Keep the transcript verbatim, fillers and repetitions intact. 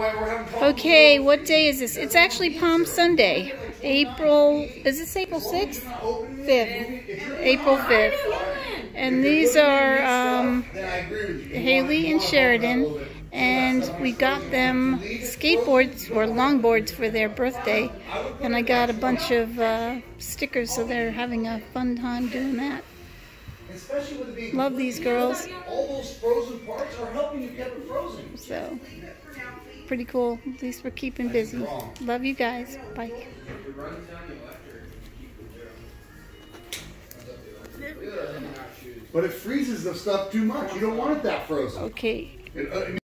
Okay, what day is this? It's actually Palm Sunday. April, is this April sixth? fifth. April fifth. And these are um, Haley and Sheridan. And we got them skateboards or longboards for their birthday. And I got a bunch of uh, stickers, so they're having a fun time doing that. Love these girls. So, pretty cool. At least we're keeping busy. Love you guys. Bye. But it freezes the stuff too much. You don't want it that frozen. Okay. It, uh,